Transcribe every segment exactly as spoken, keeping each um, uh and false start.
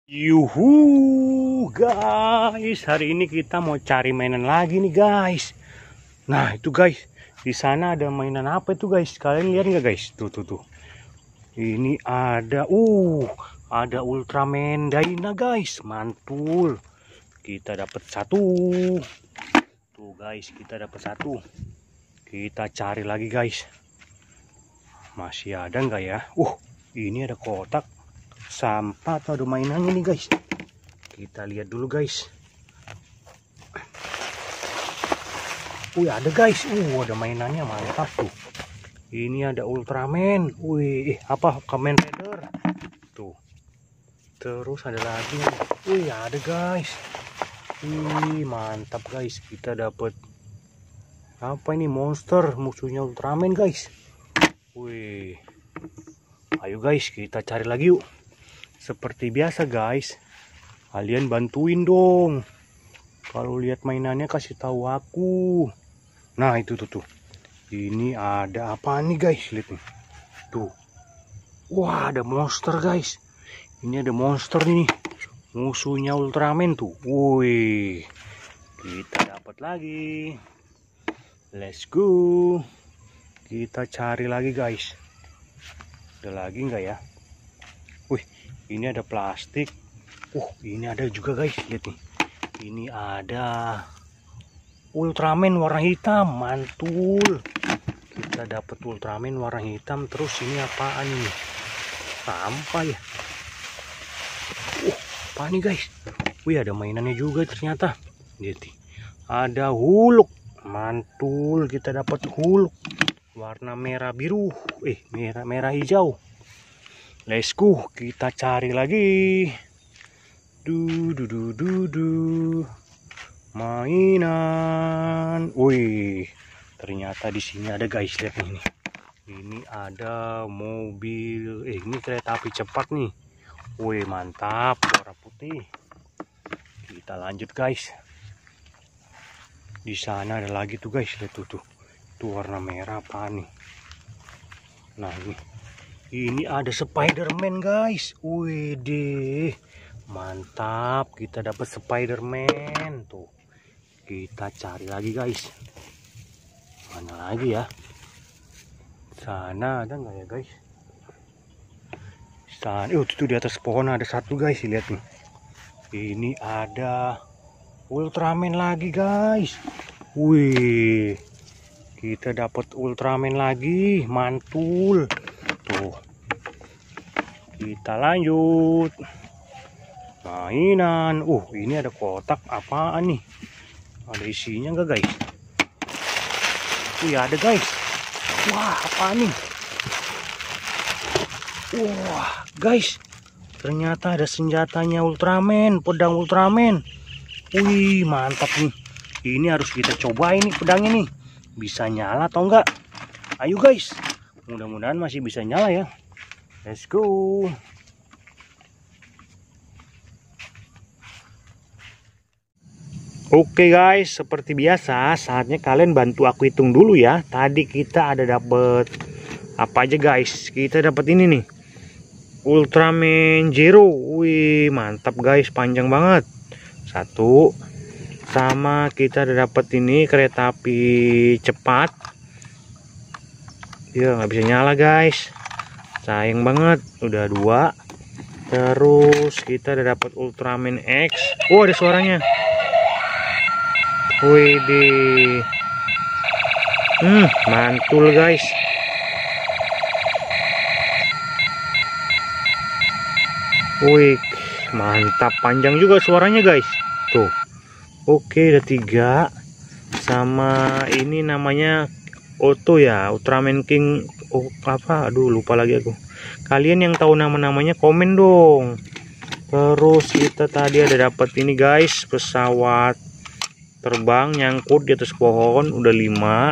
Yuhu guys, hari ini kita mau cari mainan lagi nih guys. Nah itu guys, di sana ada mainan apa itu guys? Kalian lihat nggak guys? Tuh tuh tuh. Ini ada, uh, ada Ultraman Dyna guys, mantul. Kita dapat satu. Tuh guys, kita dapat satu. Kita cari lagi guys. Masih ada nggak ya? Uh, ini ada kotak. Sampah atau ada mainannya nih guys, kita lihat dulu guys. Wih ada guys, uh ada mainannya, mantap tuh. Ini ada Ultraman, wih eh, apa Kamen Rider tuh. Terus ada lagi, wih ada guys, wih mantap guys. Kita dapat apa ini, monster musuhnya Ultraman guys. Wih, ayo guys kita cari lagi yuk. Seperti biasa guys, kalian bantuin dong. Kalau lihat mainannya kasih tahu aku. Nah itu tuh tuh. Ini ada apa nih guys? Lihat nih. Tuh. Wah ada monster guys. Ini ada monster nih. Musuhnya Ultraman tuh. Wih. Kita dapat lagi. Let's go. Kita cari lagi guys. Ada lagi nggak ya? Wih. Ini ada plastik. Uh, ini ada juga guys, lihat nih. Ini ada Ultraman warna hitam, mantul. Kita dapat Ultraman warna hitam. Terus ini apaan ini? Sampah ya. Uh, apa nih guys? Wih, ada mainannya juga ternyata. Lihat nih. Ada Hulk, mantul. Kita dapat Hulk warna merah biru. Eh, merah merah hijau. Let's go, kita cari lagi. Du du du du du. Mainan. Wih, ternyata di sini ada guys, lihat ini. Ini ada mobil, eh ini kereta api cepat nih. Wih, mantap, warna putih. Kita lanjut guys. Di sana ada lagi tuh guys, lihat tuh tuh. Tuh warna merah apa nih? Nah, ini. Ini ada Spider-Man guys. Wih deh, mantap. Kita dapat Spider-Man tuh. Kita cari lagi guys. Mana lagi ya? Sana ada nggak ya guys? Sana, oh itu di atas pohon ada satu guys. Lihat nih. Ini ada Ultraman lagi guys. Wih, kita dapat Ultraman lagi, mantul. Tuh. Kita lanjut. Mainan. Uh, ini ada kotak apaan nih? Ada isinya enggak guys? Wih, ada guys. Wah, apa nih? Wah, guys. Ternyata ada senjatanya Ultraman, pedang Ultraman. Wih, mantap nih. Ini harus kita cobain nih pedangnya nih. Bisa nyala atau enggak? Ayo guys. Mudah-mudahan masih bisa nyala ya. Let's go. Oke guys, seperti biasa saatnya kalian bantu aku hitung dulu ya. Tadi kita ada dapet apa aja guys? Kita dapat ini nih, Ultraman Zero. Wih mantap guys, panjang banget. Satu. Sama kita ada dapat ini kereta api cepat. Ya nggak bisa nyala guys, sayang banget. Udah dua. Terus kita udah dapat Ultraman X. Oh ada suaranya. Wih deh. Hmm mantul guys. Wih mantap, panjang juga suaranya guys. Tuh. Oke ada tiga. Sama ini namanya Otto ya, Ultraman King. Oh apa, aduh lupa lagi aku. Kalian yang tahu nama-namanya komen dong. Terus kita tadi ada dapat ini guys, pesawat terbang nyangkut di atas pohon, udah lima.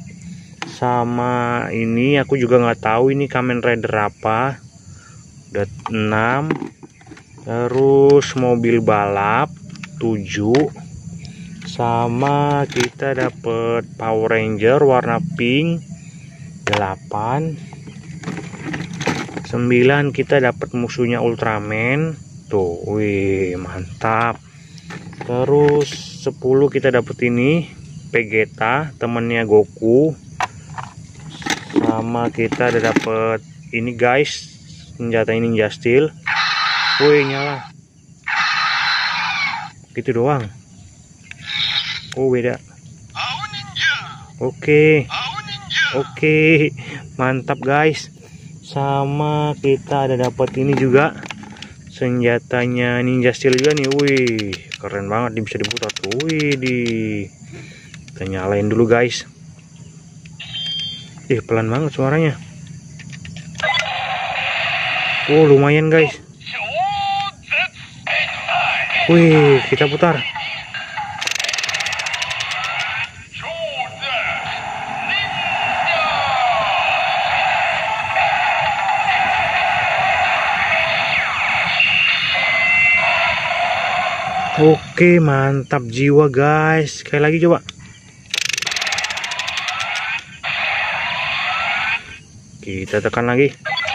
Sama ini aku juga nggak tahu ini Kamen Rider apa, udah enam. Terus mobil balap tujuh. Sama kita dapat Power Ranger warna pink delapan. sembilan kita dapat musuhnya Ultraman. Tuh, wih, mantap. Terus sepuluh kita dapet ini Vegeta, temennya Goku. Sama kita ada dapet ini guys, senjata ini Ninja Steel. Wih, nyala. Gitu doang. Oh, beda. Oke. Oke, mantap guys. Sama kita ada dapat ini juga, senjatanya Ninja Steel juga nih. Wih, keren banget, dia bisa diputar tuh. Wih, di kita nyalain dulu guys. Ih, pelan banget suaranya. Oh, lumayan guys. Wih, kita putar. Oke, mantap jiwa guys. Sekali lagi coba. Kita tekan lagi.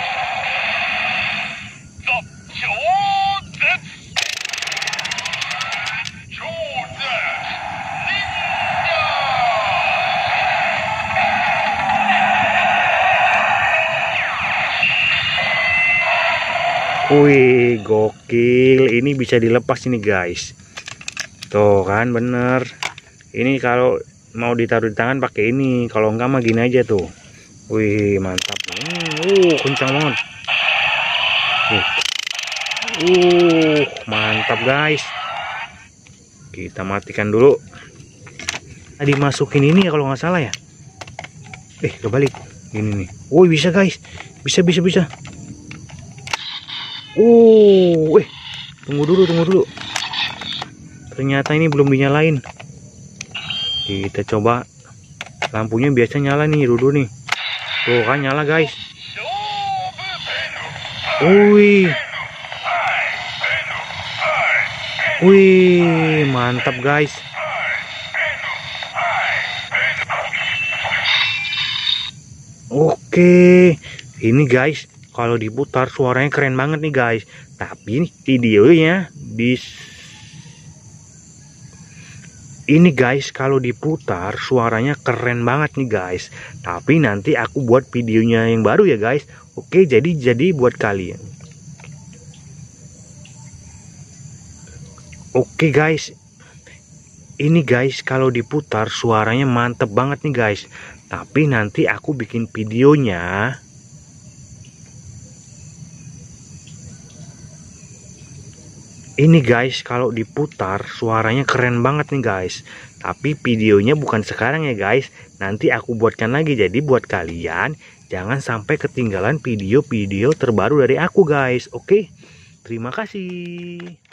Wih, gokil. Ini bisa dilepas ini guys. Tuh kan, bener. Ini kalau mau ditaruh di tangan pakai ini. Kalau enggak mah gini aja tuh. Wih, mantap. Uh, kencang banget. Uh, uh mantap guys. Kita matikan dulu. Tadi masukin ini ya kalau nggak salah ya. Eh, kebalik. Ini nih. Wih, bisa guys. Bisa, bisa, bisa. Uh, eh, tunggu dulu, tunggu dulu. Ternyata ini belum dinyalain. Kita coba. Lampunya biasa nyala nih, dulu nih. Tuh kan nyala guys. Wih. Wih, mantap guys. Oke, ini guys. Kalau diputar suaranya keren banget nih guys. Tapi videonya di ini guys, kalau diputar suaranya keren banget nih guys. Tapi nanti aku buat videonya yang baru ya guys. Oke, jadi jadi buat kalian. Oke guys. Ini guys, kalau diputar suaranya mantep banget nih guys. Tapi nanti aku bikin videonya. Ini guys, kalau diputar suaranya keren banget nih guys. Tapi videonya bukan sekarang ya guys. Nanti aku buatkan lagi. Jadi buat kalian jangan sampai ketinggalan video-video terbaru dari aku guys. Oke, terima kasih.